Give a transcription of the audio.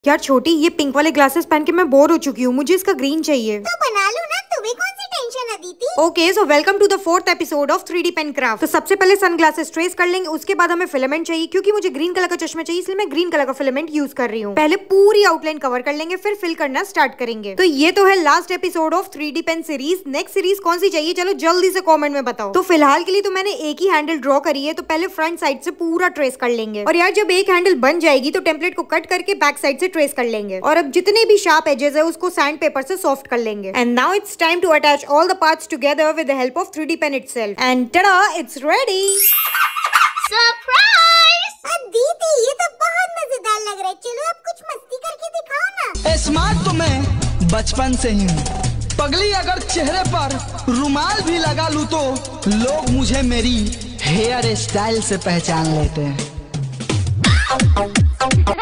यार छोटी, ये पिंक वाले ग्लासेस पहन के मैं बोर हो चुकी हूँ, मुझे इसका ग्रीन चाहिए। तो बना लो ना, तुम्हें कौन सी tension Aditi. Okay, so welcome to the 4th episode of 3D pen craft. तो सबसे पहले सन ग्लासेस ट्रेस कर लेंगे, उसके बाद हमें फिलामेंट चाहिए क्योंकि मुझे ग्रीन कलर का चश्मा चाहिए, इसलिए मैं ग्रीन कलर का फिलामेंट यूज कर रही हूँ। पहले पूरी आउटलाइन कवर कर लेंगे, फिर फिल करना स्टार्ट करेंगे। तो ये तो है last episode of 3D pen series. Next series कौन सी चाहिए, चलो जल्दी से कॉमेंट में बताओ। तो फिलहाल के लिए तो मैंने एक ही हैंडल ड्रॉ करी है, तो पहले फ्रंट साइड से पूरा ट्रेस कर लेंगे। और यार जब एक हैंडल बन जाएगी तो टेम्पलेट को कट करके बैक साइड से ट्रेस कर लेंगे। और अब जितने भी शार्प एजेस है उसको सैंड पेपर से सॉफ्ट कर लेंगे। And now it's time to attach all the parts together with the help of 3D pen itself. And tada, it's ready! Surprise! Aditi, ये तो बहुत मजेदार लग रहा है। चलो अब कुछ मस्ती करके दिखाओ ना। स्मार्ट तो मैं बचपन से ही हूँ। पगली, अगर चेहरे पर रुमाल भी लगा लूं तो लोग मुझे मेरी हेयर स्टाइल से पहचान लेते हैं।